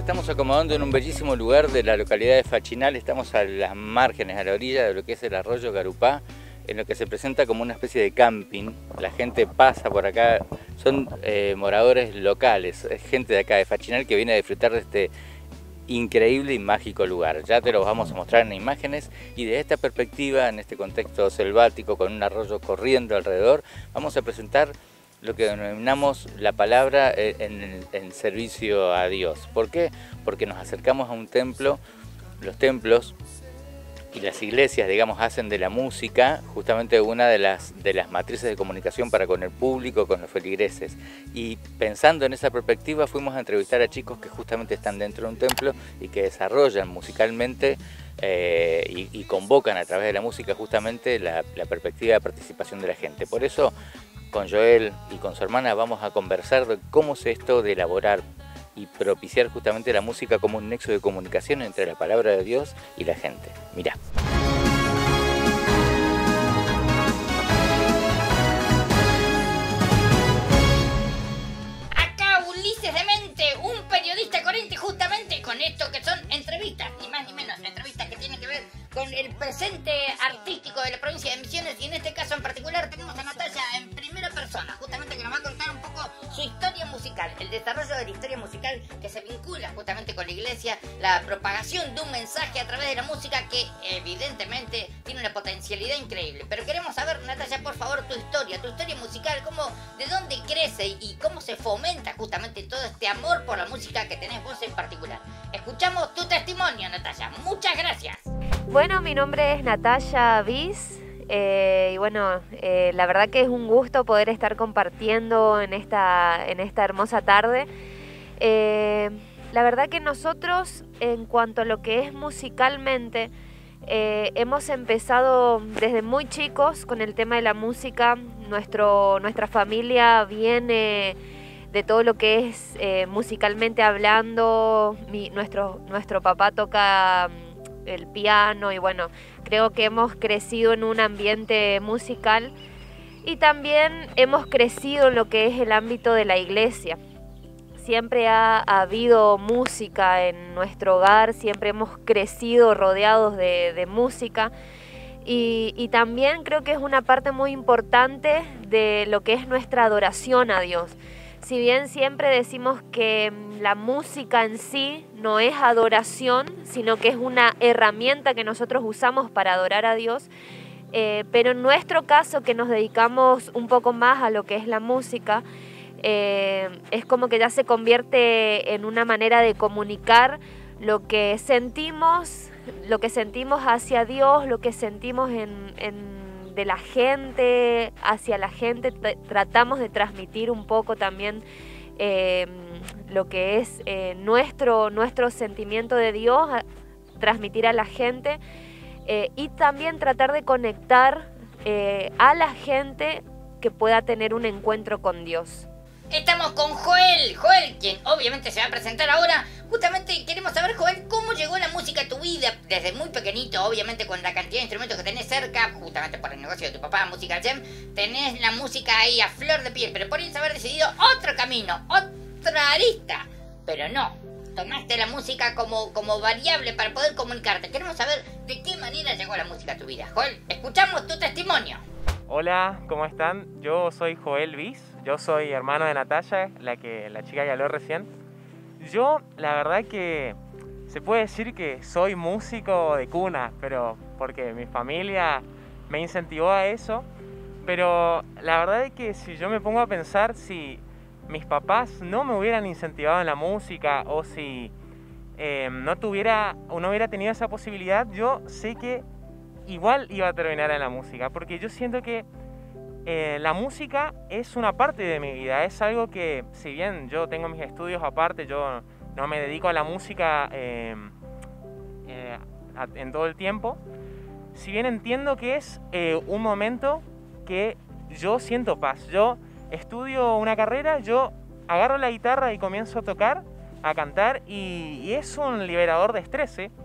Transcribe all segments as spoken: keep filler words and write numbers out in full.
estamos acomodando en un bellísimo lugar de la localidad de Fachinal. Estamos a las márgenes, a la orilla de lo que es el arroyo Garupá, en lo que se presenta como una especie de camping. La gente pasa por acá, son eh, moradores locales, es gente de acá de Fachinal que viene a disfrutar de este increíble y mágico lugar. Ya te lo vamos a mostrar en imágenes, y de esta perspectiva, en este contexto selvático con un arroyo corriendo alrededor, vamos a presentar lo que denominamos la palabra en, en servicio a Dios. ¿Por qué? Porque nos acercamos a un templo. Los templos y las iglesias, digamos, hacen de la música justamente una de las, de las matrices de comunicación para con el público, con los feligreses. Y pensando en esa perspectiva, fuimos a entrevistar a chicos que justamente están dentro de un templo y que desarrollan musicalmente eh, y, y convocan a través de la música justamente la, la perspectiva de participación de la gente. Por eso, con Joel y con su hermana vamos a conversar de cómo es esto de elaborar y propiciar justamente la música como un nexo de comunicación entre la palabra de Dios y la gente. Mirá. Acá Ulises Demente, un periodista coherente justamente con esto que son entrevistas, ni más ni menos, entrevistas que tienen que ver con el presente artístico de la provincia de Misiones, y en este caso en particular tenemos a Natalia en primera persona, justamente que nos va a contar un poco su historia musical, el desarrollo de la historia musical que se vincula justamente con la iglesia, la propagación de un mensaje a través de la música que evidentemente tiene una potencialidad increíble. Pero queremos saber, Natalia, por favor, tu historia, tu historia musical, cómo, de dónde crece y cómo se fomenta justamente todo este amor por la música que tenés vos en particular. Escuchamos tu testimonio, Natalia. Muchas gracias. Bueno, mi nombre es Natalia Bis, eh, y bueno, eh, la verdad que es un gusto poder estar compartiendo en esta, en esta hermosa tarde. Eh, la verdad que nosotros, en cuanto a lo que es musicalmente, eh, hemos empezado desde muy chicos con el tema de la música. Nuestro, nuestra familia viene de todo lo que es eh, musicalmente hablando. Mi, nuestro, nuestro papá toca el piano y bueno, creo que hemos crecido en un ambiente musical, y también hemos crecido en lo que es el ámbito de la iglesia. Siempre ha, ha habido música en nuestro hogar, siempre hemos crecido rodeados de, de música, y, y también creo que es una parte muy importante de lo que es nuestra adoración a Dios. Si bien siempre decimos que la música en sí no es adoración, sino que es una herramienta que nosotros usamos para adorar a Dios, eh, pero en nuestro caso, que nos dedicamos un poco más a lo que es la música, eh, es como que ya se convierte en una manera de comunicar lo que sentimos, lo que sentimos hacia Dios, lo que sentimos en... en de la gente, hacia la gente. Tratamos de transmitir un poco también eh, lo que es eh, nuestro, nuestro sentimiento de Dios, a, transmitir a la gente, eh, y también tratar de conectar eh, a la gente que pueda tener un encuentro con Dios. Estamos con Joel, Joel, quien obviamente se va a presentar ahora. Justamente queremos saber, Joel, cómo llegó la música a tu vida desde muy pequeñito, obviamente con la cantidad de instrumentos que tenés cerca, justamente por el negocio de tu papá, Musical Jam, tenés la música ahí a flor de piel, pero podrías haber decidido otro camino, otra arista, pero no, tomaste la música como, como variable para poder comunicarte. Queremos saber de qué manera llegó la música a tu vida. Joel, escuchamos tu testimonio. Hola, ¿cómo están? Yo soy Joel Bis, yo soy hermano de Natalia, la, que, la chica que habló recién. Yo, la verdad que se puede decir que soy músico de cuna, pero porque mi familia me incentivó a eso. Pero la verdad es que si yo me pongo a pensar, si mis papás no me hubieran incentivado en la música, o si eh, no tuviera o no hubiera tenido esa posibilidad, yo sé que igual iba a terminar en la música, porque yo siento que eh, la música es una parte de mi vida, es algo que, si bien yo tengo mis estudios aparte, yo no me dedico a la música eh, eh, a, en todo el tiempo, si bien entiendo que es eh, un momento que yo siento paz. Yo estudio una carrera, yo agarro la guitarra y comienzo a tocar, a cantar, y, y es un liberador de estrés, ¿eh?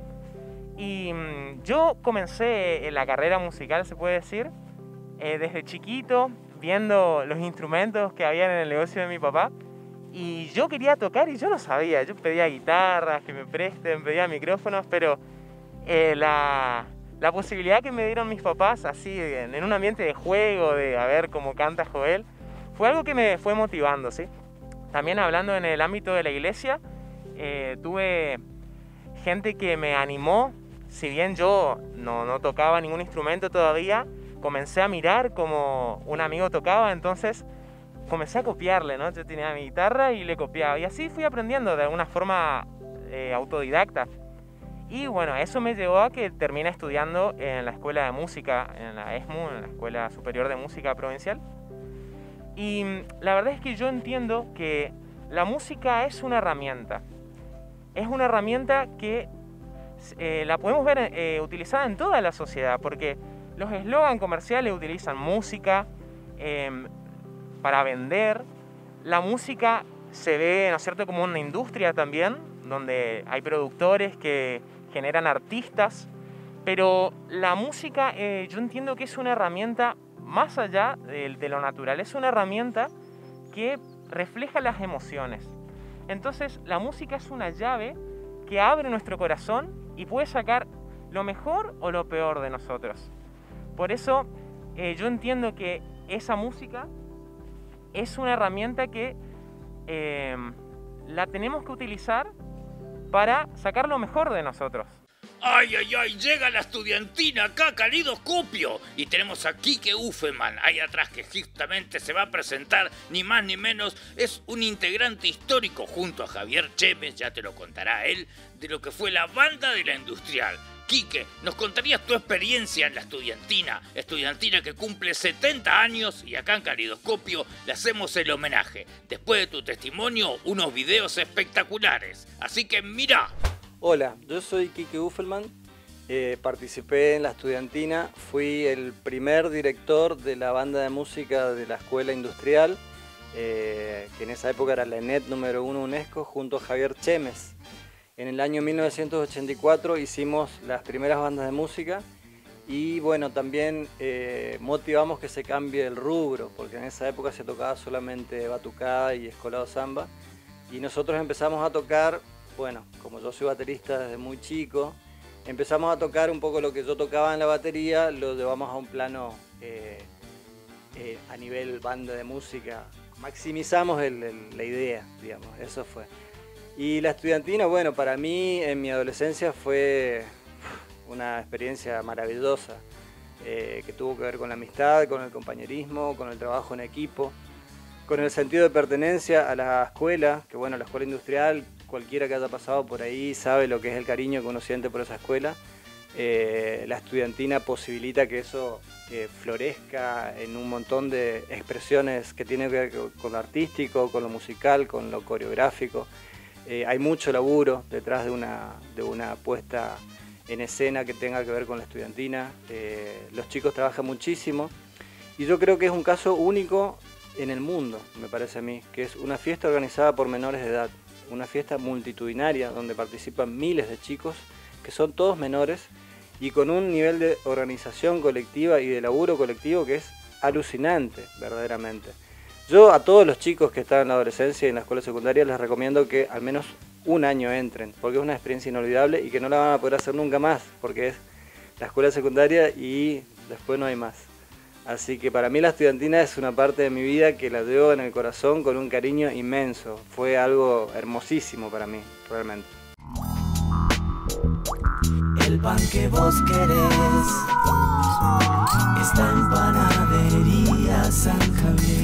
Y mmm, yo comencé en la carrera musical, se puede decir, eh, desde chiquito, viendo los instrumentos que había en el negocio de mi papá, Y yo quería tocar y yo no sabía. Yo pedía guitarras, que me presten, pedía micrófonos, pero eh, la, la posibilidad que me dieron mis papás, así, en, en un ambiente de juego, de a ver cómo canta Joel, fue algo que me fue motivando, ¿sí? También hablando en el ámbito de la iglesia, eh, tuve gente que me animó. Si bien yo no, no tocaba ningún instrumento todavía, comencé a mirar como un amigo tocaba, entonces comencé a copiarle, ¿no? Yo tenía mi guitarra y le copiaba, y así fui aprendiendo de alguna forma eh, autodidacta. Y bueno, eso me llevó a que terminé estudiando en la Escuela de Música, en la E S M U, en la Escuela Superior de Música Provincial. Y la verdad es que yo entiendo que la música es una herramienta. Es una herramienta que eh, la podemos ver eh, utilizada en toda la sociedad, porque los eslogan comerciales utilizan música eh, para vender. La música se ve, ¿no es cierto?, como una industria también, donde hay productores que generan artistas, pero la música eh, yo entiendo que es una herramienta más allá de, de lo natural, es una herramienta que refleja las emociones. Entonces la música es una llave que abre nuestro corazón y puede sacar lo mejor o lo peor de nosotros. Por eso eh, yo entiendo que esa música es una herramienta que eh, la tenemos que utilizar para sacar lo mejor de nosotros. ¡Ay, ay, ay! Llega la estudiantina acá, Calidoscopio. Y tenemos a Quique Uffelman ahí atrás, que justamente se va a presentar, ni más ni menos. Es un integrante histórico junto a Javier Chemes, ya te lo contará él, de lo que fue la banda de la Industrial. Quique, ¿nos contarías tu experiencia en la estudiantina? Estudiantina que cumple setenta años y acá en Calidoscopio le hacemos el homenaje. Después de tu testimonio, unos videos espectaculares. Así que mira. Hola, yo soy Quique Uffelman, eh, participé en la estudiantina, fui el primer director de la banda de música de la Escuela Industrial, eh, que en esa época era la E N E T número uno UNESCO, junto a Javier Chemes. En el año mil novecientos ochenta y cuatro hicimos las primeras bandas de música y bueno, también eh, motivamos que se cambie el rubro, porque en esa época se tocaba solamente batucada y escolado samba, y nosotros empezamos a tocar. Bueno, como yo soy baterista desde muy chico, empezamos a tocar un poco lo que yo tocaba en la batería, lo llevamos a un plano eh, eh, a nivel banda de música. Maximizamos el, el, la idea, digamos, eso fue. Y la estudiantina, bueno, para mí en mi adolescencia fue una experiencia maravillosa, eh, que tuvo que ver con la amistad, con el compañerismo, con el trabajo en equipo, con el sentido de pertenencia a la escuela, que bueno, la escuela industrial, cualquiera que haya pasado por ahí sabe lo que es el cariño que uno siente por esa escuela. Eh, la estudiantina posibilita que eso eh, florezca en un montón de expresiones que tienen que ver con lo artístico, con lo musical, con lo coreográfico. Eh, hay mucho laburo detrás de una, de una puesta en escena que tenga que ver con la estudiantina. Eh, los chicos trabajan muchísimo y yo creo que es un caso único en el mundo, me parece a mí, que es una fiesta organizada por menores de edad. Una fiesta multitudinaria donde participan miles de chicos que son todos menores y con un nivel de organización colectiva y de laburo colectivo que es alucinante, verdaderamente. Yo a todos los chicos que están en la adolescencia y en la escuela secundaria les recomiendo que al menos un año entren, porque es una experiencia inolvidable y que no la van a poder hacer nunca más, porque es la escuela secundaria y después no hay más. Así que para mí la estudiantina es una parte de mi vida que la llevo en el corazón con un cariño inmenso. Fue algo hermosísimo para mí, realmente. El pan que vos querés está en Panadería San Javier.